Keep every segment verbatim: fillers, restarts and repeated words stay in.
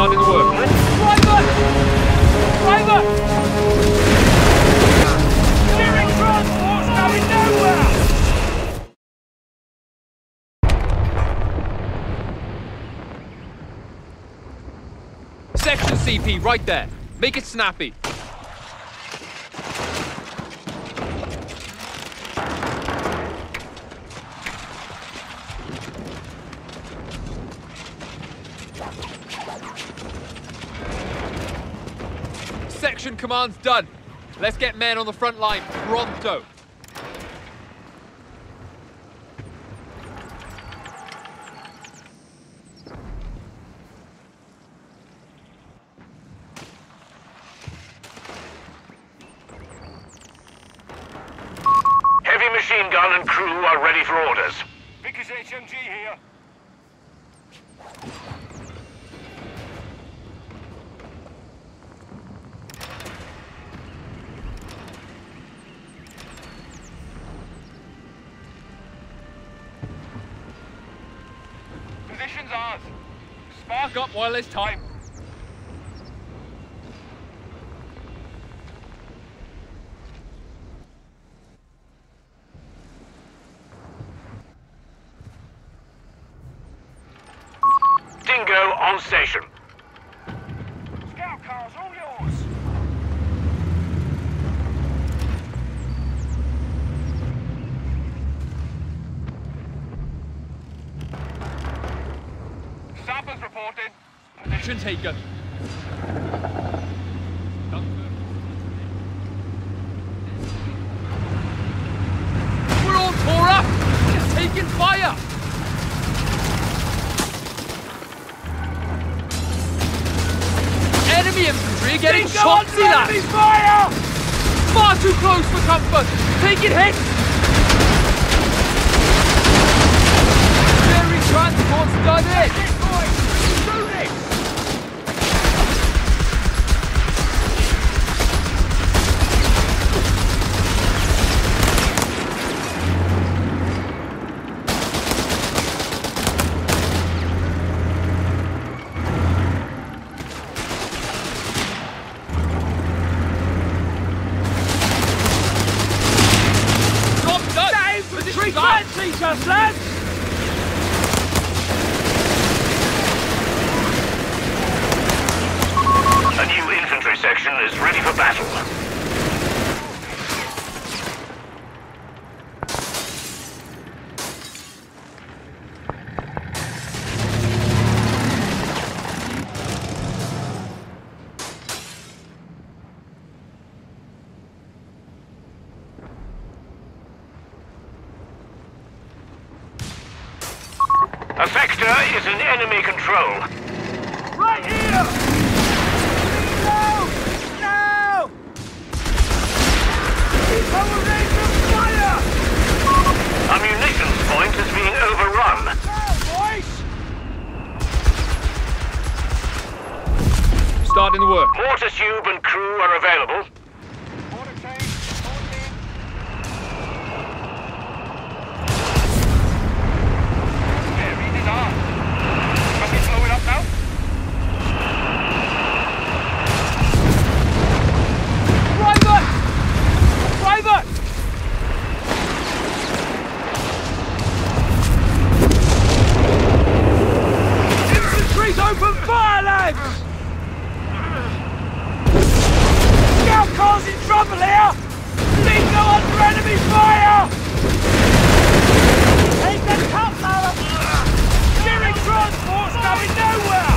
Starting the work. Private! Private! Steering transport's going nowhere! Section C P, right there. Make it snappy. Section command's done. Let's get men on the front line, pronto. Heavy machine gun and crew are ready for orders. Vickers H M G here. Position's ours. Spark up while there's time. Dingo on station. Scout cars, all yours. Sappers reporting. Position taken. We're all tore up! It's taking fire! Enemy infantry getting shot! See that? Enemy fire! Far too close for comfort! Taking hits! Very transport's done it! Shoot it! Fancy us, lads! A new infantry section is ready for battle. A sector is in enemy control. Right here! No! No! Keep our range of fire! A munitions point is being overrun. Now, boys! Starting the work. Mortar tube and crew are available. Order change. Reporting. Yeah, read his arm. Can we blow it up now? Private! Private! Infantry's open fire, lads! Scout cars in trouble here! Bingo under enemy fire! Take the cut, Lara! Steering transport's going nowhere!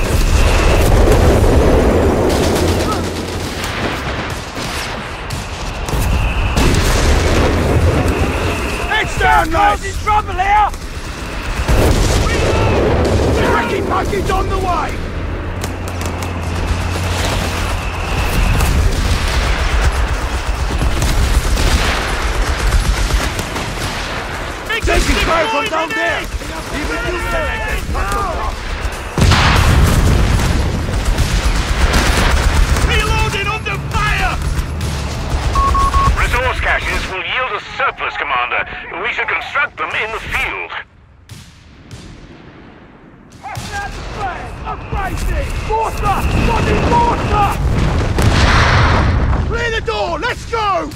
It's down, lads! In trouble here! Jackie package on the way! Taking fire from down there! Even you say reloading under fire! Resource caches will yield a surplus, Commander. We should construct them in the field. Pass out the flag! I'm racing! Water! Bloody water! Clear the door! Let's go!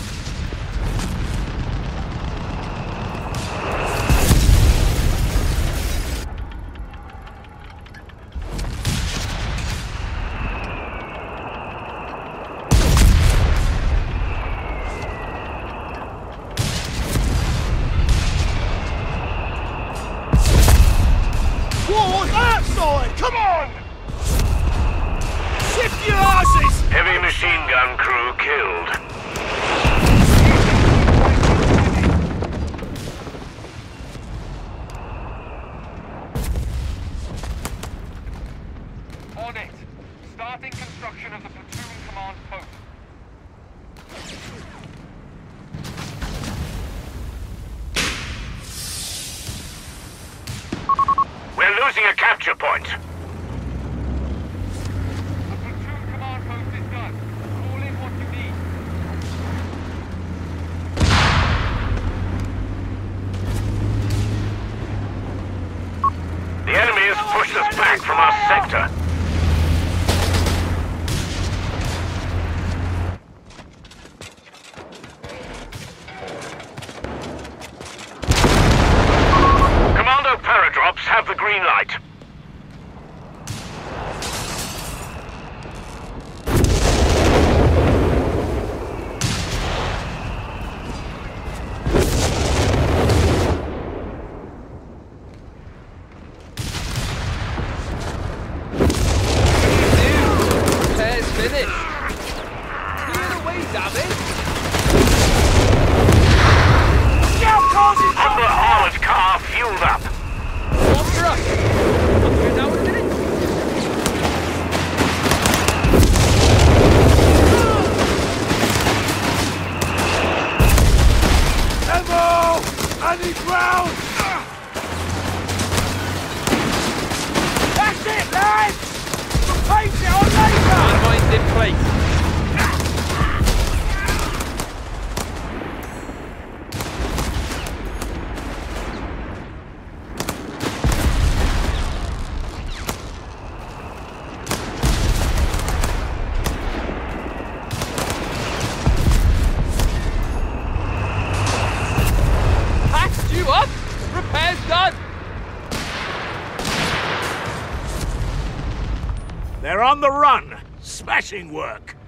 Come on! Shift your asses! Heavy machine gun crew killed. On it. Starting construction of the platoon command post. We're losing a capture point. The platoon command post is done. Call in what you need. The enemy has pushed us back from our sector. Commando paradrops have the green light. Repair's finished. Clear the way, damn it! Scout cars in front! Humber armored car fueled up. Water up! I'll do it now in a minute. Ammo! I need ground! That's it, lads! Replace it on later! Landmines in place. Patched you up! Repair's done! They're on the run. Smashing work.